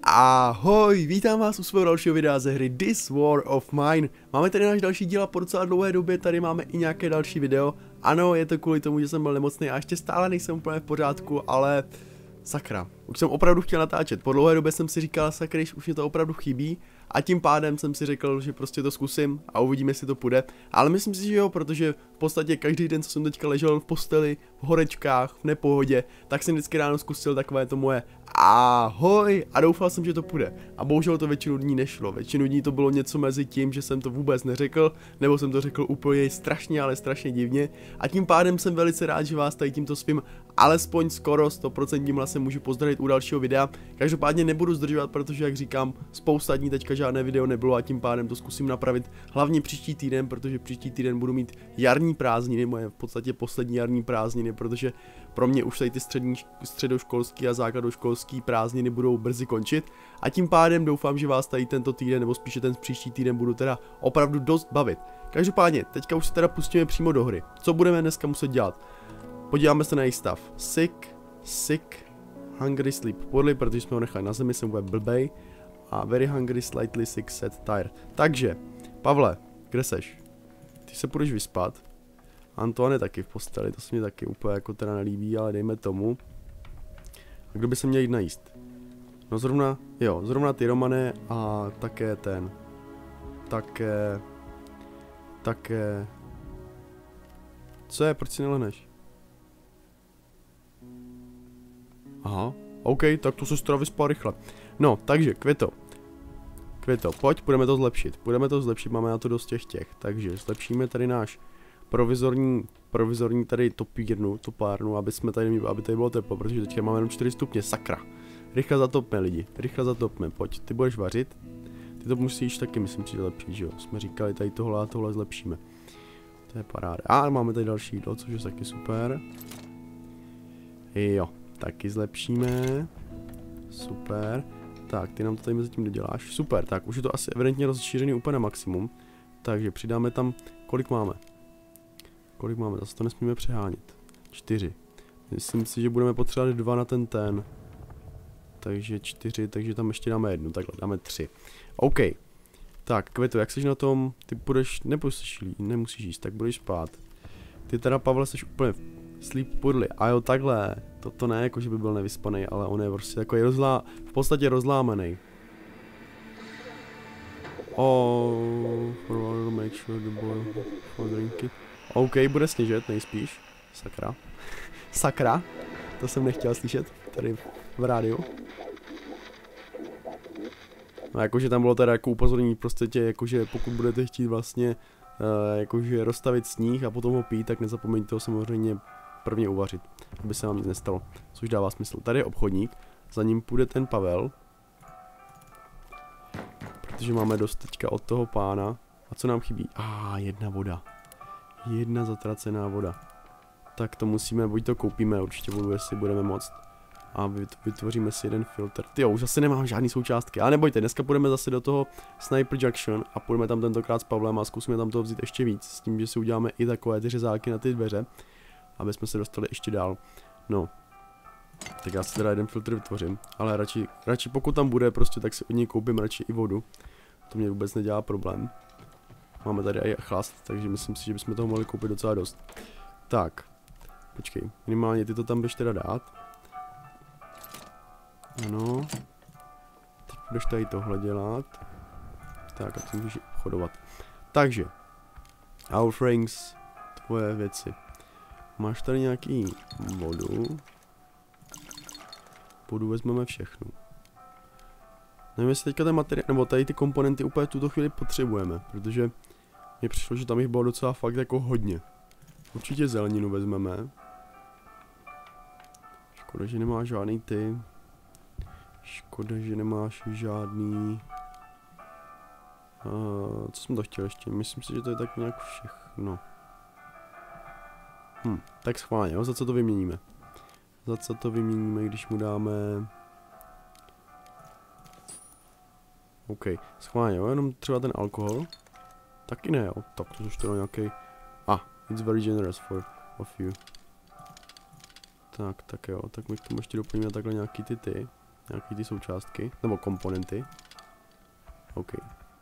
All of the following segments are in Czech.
Ahoj, vítám vás u svého dalšího videa ze hry This War of Mine. Máme tady náš další díl a po docela dlouhé době tady máme i nějaké další video. Ano, je to kvůli tomu, že jsem byl nemocný a ještě stále nejsem úplně v pořádku, ale sakra, už jsem opravdu chtěl natáčet. Po dlouhé době jsem si říkal, sakra, už mě to opravdu chybí a tím pádem jsem si řekl, že prostě to zkusím a uvidíme, jestli to půjde. Ale myslím si, že jo, protože v podstatě každý den, co jsem teďka ležel v posteli, v horečkách, v nepohodě, tak jsem vždycky ráno zkusil takové to moje ahoj a doufal jsem, že to půjde. A bohužel to většinu dní nešlo. Většinu dní to bylo něco mezi tím, že jsem to vůbec neřekl, nebo jsem to řekl úplně strašně, ale strašně divně. A tím pádem jsem velice rád, že vás tady tímto svým alespoň skoro 100% hlasem můžu pozdravit u dalšího videa. Každopádně nebudu zdržovat, protože jak říkám, spousta dní teďka žádné video nebylo a tím pádem to zkusím napravit hlavně příští týden, protože příští týden budu mít jarní prázdniny, moje v podstatě poslední jarní prázdniny, protože pro mě už tady ty středoškolský a základoškolský prázdniny budou brzy končit a tím pádem doufám, že vás tady tento týden nebo spíše ten příští týden budu teda opravdu dost bavit. Každopádně, teďka už se teda pustíme přímo do hry. Co budeme dneska muset dělat? Podíváme se na její stav. Sick, hungry, sleep, poorly, protože jsme ho nechali na zemi, jsem úplně blbej. A very hungry, slightly sick, sad, tired. Takže, Pavle, kde seš? Ty se půjdeš vyspat. Antoine taky v posteli, to se mi taky úplně jako teda nelíbí, ale dejme tomu. A kdo by se měl jít najíst? No zrovna ty Romane a také ten. Také. Co je, proč si neleneš? Aha, OK, tak to se teda vyspal rychle. No, takže, Květo, pojď, budeme to zlepšit, máme na to dost těch, takže zlepšíme tady náš provizorní tady topárnu, aby tady bylo teplo, protože teď máme jenom 4 stupně, sakra. Rychle zatopme lidi, pojď, ty budeš vařit, ty to musíš taky, myslím si, zlepšit, že jo, jsme říkali tady tohle a tohle zlepšíme. To je paráda, a máme tady další jídlo, což je taky super. Jo, taky zlepšíme, super. Tak, ty nám to tady mezi tím doděláš. Super, tak už je to asi evidentně rozšířený úplně na maximum. Takže přidáme tam, kolik máme, zase to nesmíme přehánět. 4. Myslím si, že budeme potřebovat 2 na ten. Takže 4, takže tam ještě dáme 1, takhle, dáme 3. OK. Tak, Květo, jak jsi na tom? Ty budeš, nemusíš jíst, tak budeš spát. Ty teda, Pavle, jsi úplně sleep poorly. A jo, takhle. To ne jako, že by byl nevyspaný, ale on je prostě jako v podstatě rozlámaný. Make sure the boy for drinky. OK, bude sněžet, nejspíš. Sakra. Sakra. To jsem nechtěl slyšet tady v rádiu. No jakože tam bylo teda jako upozornění prostě tě, jakože pokud budete chtít vlastně jakože rozstavit sníh a potom ho pít, tak nezapomeňte ho samozřejmě prvně uvařit, aby se vám nic nestalo, což dává smysl. Tady je obchodník, za ním půjde ten Pavel, protože máme dost teďka od toho pána. A co nám chybí? Jedna voda. Jedna zatracená voda. Tak to musíme, buď to koupíme určitě vodu, jestli budeme moct. A vytvoříme si jeden filtr. Tyjo, už asi nemám žádný součástky, ale nebojte, dneska půjdeme zase do toho Sniper Junction a půjdeme tam tentokrát s Pavlem a zkusíme tam toho vzít ještě víc, s tím, že si uděláme i takové ty řezáky na ty dveře, aby jsme se dostali ještě dál. No, tak já si teda jeden filtr vytvořím, ale radši pokud tam bude prostě, tak si od něj koupím radši i vodu. To mě vůbec nedělá problém. Máme tady i chlast, takže myslím si, že bychom toho mohli koupit docela dost. Tak, počkej, minimálně ty to tam běž teda dát. Ano. Teď budeš tady tohle dělat. Tak a ty můžeš obchodovat. Takže, our rings, tvoje věci. Máš tady nějaký vodu. Vodu vezmeme všechno. Nevím, jestli teďka ten materiál, nebo tady ty komponenty úplně v tuto chvíli potřebujeme, protože mně přišlo, že tam jich bylo docela fakt jako hodně. Určitě zeleninu vezmeme. Škoda, že nemáš žádný ty. Škoda, že nemáš žádný. Co jsem to chtěl ještě? Myslím si, že to je tak nějak všechno. Tak schválně, jo? Za co to vyměníme? Když mu dáme. OK, schválně, jo? Jenom třeba ten alkohol. Taky ne, jo? Tak to už teda nějaký. It's very generous of you. Tak jo, tak my k tomu ještě doplníme takhle nějaký ty. nějaký ty součástky, nebo komponenty. OK.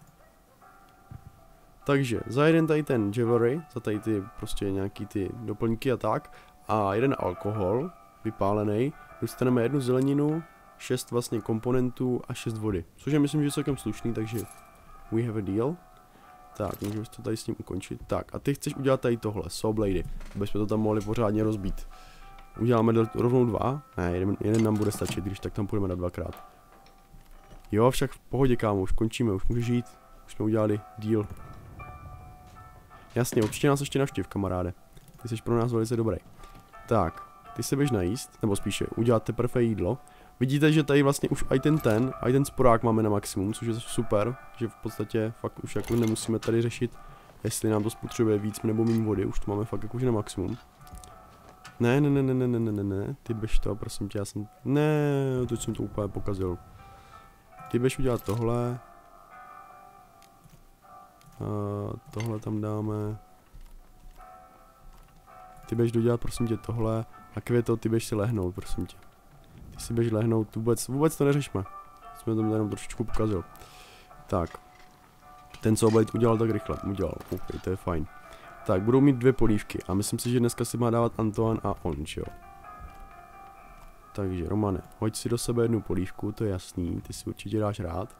Takže za jeden tady ten jewelry, za tady ty prostě nějaký ty doplňky a tak, a jeden alkohol, vypálený, dostaneme jednu zeleninu, 6 vlastně komponentů a 6 vody. Což je myslím, že je celkem slušný, takže we have a deal. Tak, můžeme to tady s ním ukončit. Tak, a ty chceš udělat tady tohle, saw blady, aby jsme to tam mohli pořádně rozbít. Uděláme rovnou 2, ne, jeden nám bude stačit, když tak tam půjdeme na 2krát. Jo, však v pohodě, kámo, už končíme, už můžeš jít, už jsme udělali deal. Jasně, určitě nás ještě navštěv, kamaráde. Ty jsi pro nás velice dobrý. Tak, ty se běž najíst, nebo spíše udělat teprve jídlo. Vidíte, že tady vlastně už i ten sporák máme na maximum, což je super, že v podstatě fakt už jako nemusíme tady řešit, jestli nám to spotřebuje víc nebo méně vody, už to máme fakt jakože na maximum. Ne, ty běž to, prosím tě, teď jsem to úplně pokazil. Ty běž udělat tohle. Tohle tam dáme. Ty běž dodělat, prosím tě, tohle. A Květo, ty běž si lehnout, prosím tě. Ty si běž lehnout, vůbec to neřešme. Jsme to jenom trošičku pokazil. Tak. Ten, co Blade udělal tak rychle, OK, to je fajn. Tak, budou mít 2 polívky a myslím si, že dneska si má dávat Antoine a on, jo. Takže, Romane, hoď si do sebe jednu polívku, to je jasný, ty si určitě dáš rád.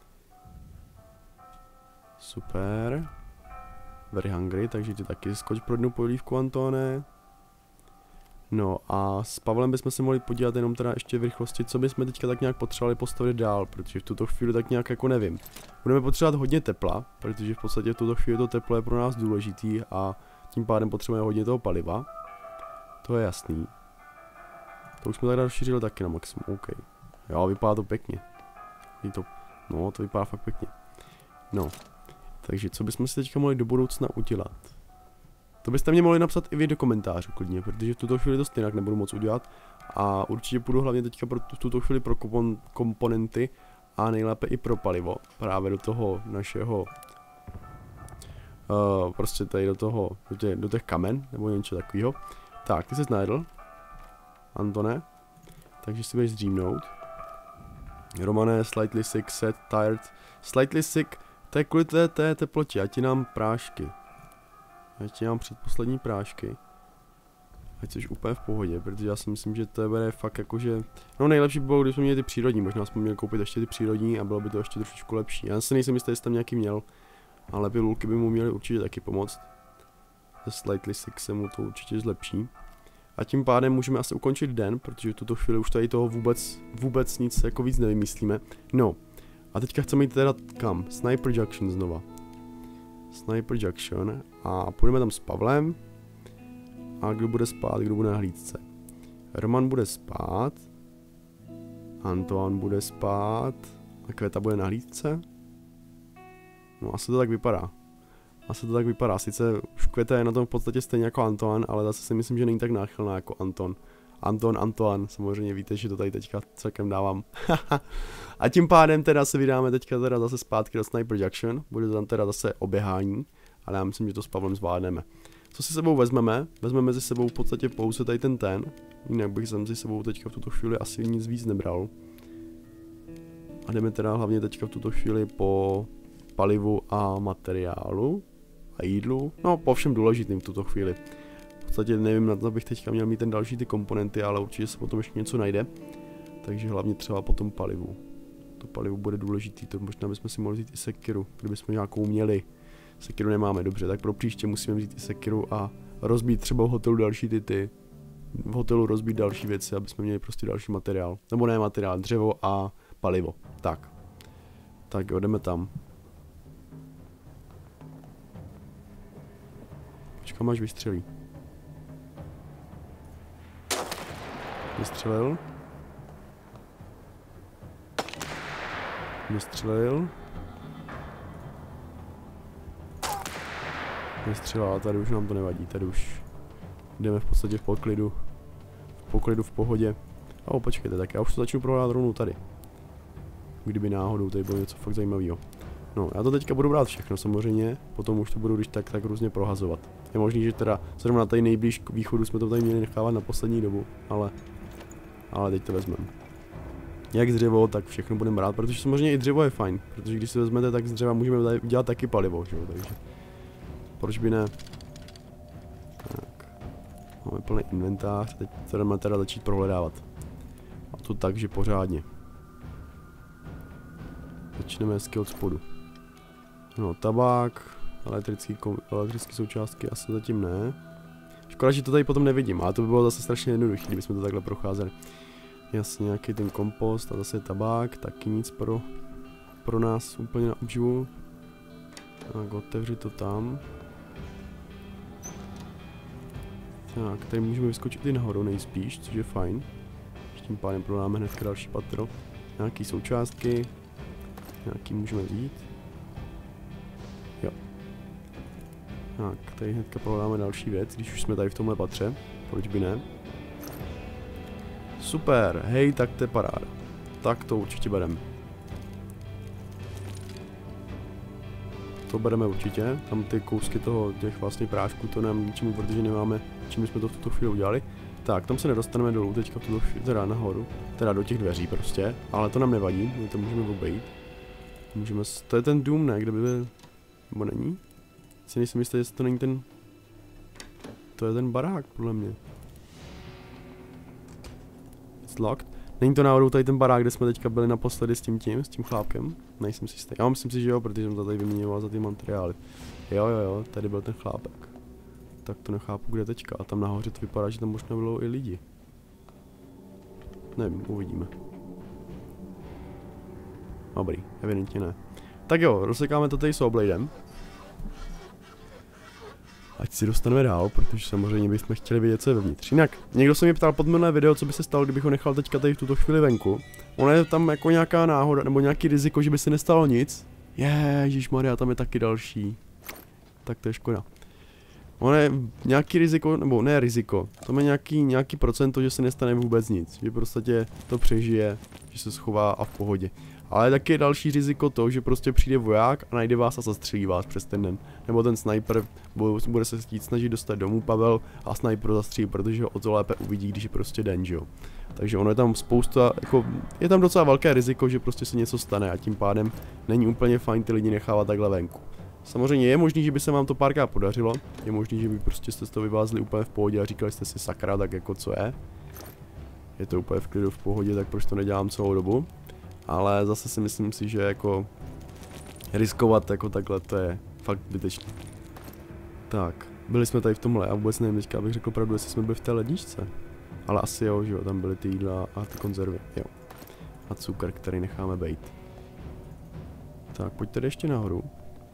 Super. Very hungry, takže ty taky skoč pro jednu polívku, Antone. No a s Pavlem bychom se mohli podívat jenom teda ještě v rychlosti, co bychom teďka tak nějak potřebovali postavit dál, protože v tuto chvíli tak nějak jako nevím. Budeme potřebovat hodně tepla, protože v podstatě v tuto chvíli to teplo je pro nás důležitý a tím pádem potřebujeme hodně toho paliva. To je jasný. To už jsme tady rozšířili taky na maximum, OK. Jo, vypadá to pěkně. No, to vypadá fakt pěkně. No, takže co bychom si teďka mohli do budoucna udělat? To byste mě mohli napsat i vy do komentářů klidně, protože v tuto chvíli to stejně nebudu moc udělat. A určitě půjdu hlavně teďka v tuto chvíli pro komponenty a nejlépe i pro palivo. Právě do toho našeho, prostě tady do těch kamen, nebo něco takového. Tak, ty jsi najedl, Antone, takže si budeš zdřímnout. Romane, slightly sick, sad, tired. Slightly sick, to je kvůli té teplotě, ať ti nám prášky. Ať ti nám předposlední prášky. Ať jsi úplně v pohodě, protože já si myslím, že to bude fakt jakože... No nejlepší by bylo, když jsme měli ty přírodní, možná jsme měli koupit ještě ty přírodní a bylo by to ještě trošičku lepší. Já si nejsem jistý, jestli tam nějaký měl, ale pilulky by mu měly určitě taky pomoct. Se slightly sick se mu to určitě zlepší. A tím pádem můžeme asi ukončit den, protože v tuto chvíli už tady toho vůbec nic jako víc nevymyslíme. No, a teďka chceme jít teda kam? Sniper Junction znova. Sniper Junction a půjdeme tam s Pavlem. A kdo bude spát, kdo bude na hlídce? Roman bude spát. Antoine bude spát. A Květa bude na hlídce. No asi to tak vypadá. Sice už Květa je na tom v podstatě stejně jako Antoine, ale zase si myslím, že není tak náchylná jako Anton. Antoine, samozřejmě víte, že to tady teďka celkem dávám. A tím pádem teda se vydáme teďka teda zase zpátky do Sniper Junction. Bude to tam teda zase oběhání, ale já myslím, že to s Pavlem zvládneme. Co si sebou vezmeme? Vezmeme si sebou v podstatě pouze tady ten. Jinak bych jsem si sebou teďka v tuto chvíli asi nic víc nebral. A jdeme teda hlavně teďka v tuto chvíli po palivu a materiálu a jídlu. No, po všem důležitým v tuto chvíli. V podstatě nevím, na to bych teďka měl mít ten další ty komponenty, ale určitě se potom ještě něco najde. Takže hlavně třeba po tom palivu. To palivo bude důležitý, to možná bychom si mohli vzít i sekiru, kdybychom nějakou měli. Sekiru nemáme, dobře, tak pro příště musíme vzít i sekiru a rozbít třeba v hotelu další v hotelu rozbít další věci, aby jsme měli prostě další materiál. Nebo ne materiál, dřevo a palivo. Tak jo, jdeme tam. Počkám, až vystřelí. Vystřelil. Vystřelil, ale tady už nám to nevadí, tady už jdeme v podstatě v poklidu. V pohodě. A počkejte, tak já už to začnu prohrát rovnou tady. Kdyby náhodou tady bylo něco fakt zajímavého. No, já to teďka budu brát všechno samozřejmě, potom už to budu když tak různě prohazovat. Je možný, že teda zrovna tady nejblíž k východu jsme to tady měli nechávat na poslední dobu, ale teď to vezmeme. jak dřevo, tak všechno budeme brát, protože samozřejmě i dřevo je fajn, protože když si vezmete, tak z dřeva můžeme udělat taky palivo, že jo, takže proč by ne. Tak, máme plný inventář, teď jdeme teda začít prohledávat. A to tak, že pořádně. Začneme hezky od spodu. No, tabák, elektrické součástky asi zatím ne. Škoda, že to tady potom nevidím, ale to by bylo zase strašně jednoduché, kdybychom to takhle procházeli. Jasně, nějaký ten kompost a zase tabák, taky nic pro nás úplně na obživu. Tak, otevři to tam. Tak, tady můžeme vyskočit i nahoru nejspíš, což je fajn. Tím pádem prodáme hnedka další patro. Nějaký součástky. Nějaký můžeme vzít. Jo. Tak, tady hnedka prodáme další věc, když už jsme tady v tomhle patře. Proč by ne? Super, hej, tak to je paráda. Tak to určitě bereme. To bereme určitě, tam ty kousky těch vlastně prášků, to nám ničemu, protože nemáme, čím jsme to v tuto chvíli udělali. Tak, tam se nedostaneme dolů teďka v tuto chvíli, teda nahoru, teda do těch dveří prostě, ale to nám nevadí, my to můžeme obejít. Můžeme, to je ten dům, ne, kde by byl, nebo není? Si nejsem jistý, jestli to není ten, to je ten barák, podle mě. It's locked. Není to náhodou tady ten barák, kde jsme teďka byli naposledy s tím chlápkem? Nejsem si jistý. Já myslím si, že jo, protože jsem to tady vyměňoval za ty materiály. Jo, tady byl ten chlápek. Tak to nechápu, kde teďka. A tam nahoře to vypadá, že tam možná bylo i lidi. Nevím, uvidíme. Dobrý, evidentně ne. Tak jo, rozsekáme to tady s Obladem. Ať si dostaneme dál, protože samozřejmě bychom chtěli vědět, co je vevnitř. Jinak, někdo se mě ptal pod minulé video, co by se stalo, kdybych ho nechal teďka tady v tuto chvíli venku. Ono je tam jako nějaká náhoda, nebo nějaký riziko, že by se nestalo nic. Ježišmarja, tam je taky další. Tak to je škoda. Ono je nějaký riziko, nebo ne riziko, tam je nějaký procento, že se nestane vůbec nic. Že prostě to přežije, že se schová a v pohodě. Ale taky je další riziko to, že prostě přijde voják a najde vás a zastřelí vás přes ten den. Nebo ten sniper bude se chtít snažit dostat domů Pavel a sniper zastřelí, protože ho o to lépe uvidí, když je prostě den, že jo. Takže ono je tam spousta, jako, je tam docela velké riziko, že prostě se něco stane a tím pádem není úplně fajn ty lidi nechávat takhle venku. Samozřejmě je možný, že by se vám to párkrát podařilo, je možný, že by prostě jste to vyvázli úplně v pohodě a říkali jste si sakra, tak jako co je. Je to úplně v klidu v pohodě, tak proč to nedělám celou dobu. Ale zase si myslím si, že jako riskovat jako takhle, to je fakt zbytečné. Tak, byli jsme tady v tomhle, já vůbec nevím teďka, abych řekl pravdu, jestli jsme byli v té ledničce. Ale asi jo, že jo, tam byly ty jídla a ty konzervy, jo. A cukr, který necháme bejt. Tak, pojď tady ještě nahoru.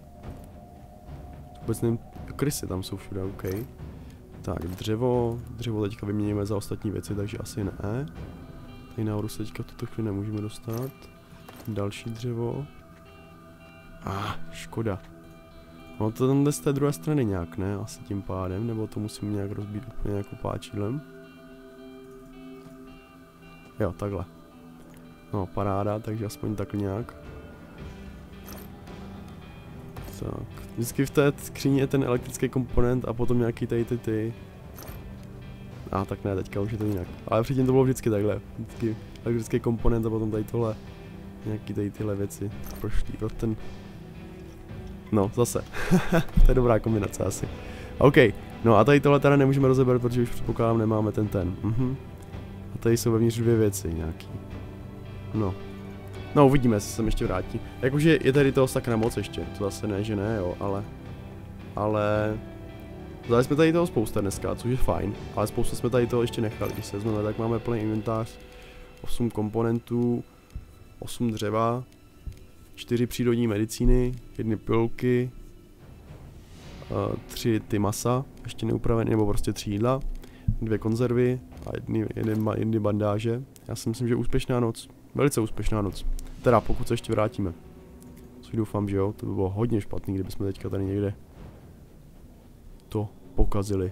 Vůbec nevím, krysy tam jsou všude, OK. Tak, dřevo teďka vyměníme za ostatní věci, takže asi ne. Tady nahoru se teďka v tuto chvíli nemůžeme dostat. Další dřevo. Škoda. No to tam jde z té druhé strany nějak, ne? Asi tím pádem, nebo to musím nějak rozbít úplně jako páčílem. Jo, takhle. No, paráda, takže aspoň tak nějak. Tak, vždycky v té skříni je ten elektrický komponent a potom nějaký tady ty. Tak ne, teďka už je to jinak. Ale předtím to bylo vždycky takhle. Vždycky elektrický komponent a potom tady tohle. Nějaký tady tyhle věci. Prošlý pro ten. No, zase. To je dobrá kombinace asi. OK, no a tady tohle teda nemůžeme rozebrat, protože už předpokládám nemáme ten. A tady jsou vevnitř dvě věci nějaký. No, uvidíme, jestli se ještě vrátí. Jakože je tady toho sakra moc ještě. To zase ne, že ne, jo, ale... Vzali jsme tady toho spousta dneska, což je fajn, ale spousta jsme tady toho ještě nechali. Když se vezmeme, tak máme plný inventář, 8 komponentů, 8 dřeva, 4 přírodní medicíny, 1 pilulky, 3 ty masa, ještě neupravené, nebo prostě 3 jídla, 2 konzervy a jedny bandáže. Já si myslím, že úspěšná noc, velice úspěšná noc. Teda pokud se ještě vrátíme. Což doufám, že jo, to by bylo hodně špatný, kdybychom teďka tady někde to pokazili.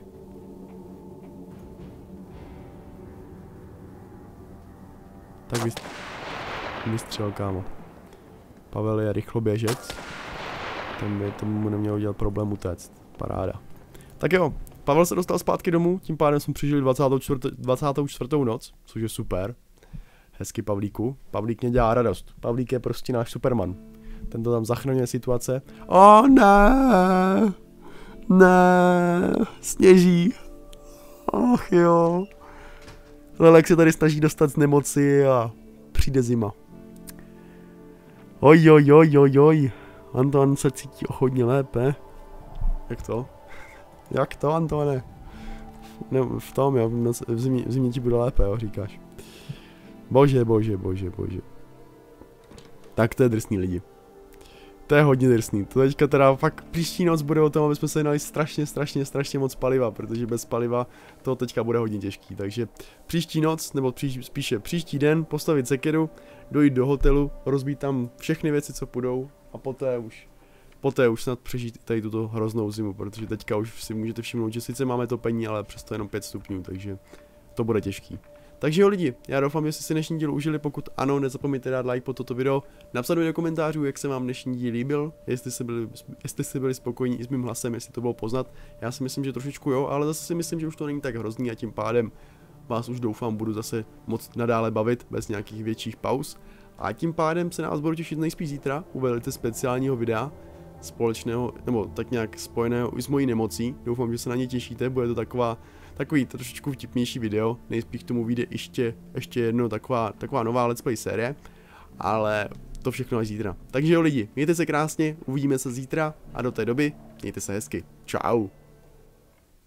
Tak vystřel, kámo. Pavel je rychloběžec. Ten by tomu nemělo dělat problém utéct. Paráda. Tak jo, Pavel se dostal zpátky domů, tím pádem jsme přežili 24. noc, což je super. Hezky Pavlíku. Pavlík mě dělá radost. Pavlík je prostě náš Superman. Ten to tam zachraňuje situace. O ne! Ne! Sněží. Och jo. Lelek se tady snaží dostat z nemoci a přijde zima. Oj. Anton se cítí hodně lépe. Jak to? Jak to, Antone? Ne, v tom, jo, v zimě ti bude lépe, jo, říkáš. Bože. Tak to je drsný, lidi. To je hodně drsný. To teďka teda fakt příští noc bude o tom, aby jsme se dali strašně moc paliva, protože bez paliva to teďka bude hodně těžký. Takže příští noc, nebo spíše příští den postavit sekeru, dojít do hotelu, rozbít tam všechny věci, co půjdou a poté už snad přežít tady tuto hroznou zimu, protože teďka už si můžete všimnout, že sice máme topení, ale přesto jenom 5 stupňů, takže to bude těžký. Takže jo lidi, já doufám, že jste si dnešní díl užili, pokud ano, nezapomeňte dát like pod toto video, napsat mi do komentářů, jak se vám dnešní díl líbil, jestli jste byli spokojení i s mým hlasem, jestli to bylo poznat, já si myslím, že trošičku jo, ale zase si myslím, že už to není tak hrozný a tím pádem vás už doufám budu zase moc nadále bavit, bez nějakých větších pauz. A tím pádem se nás budu těšit nejspíš zítra u velice speciálního videa, společného, nebo tak nějak spojeného i s mojí nemocí. Doufám, že se na ně těšíte, bude to takový trošičku vtipnější video, nejspíš k tomu vyjde ještě jedno taková nová let's play série, ale to všechno až zítra. Takže jo lidi, mějte se krásně, uvidíme se zítra a do té doby mějte se hezky. Čau.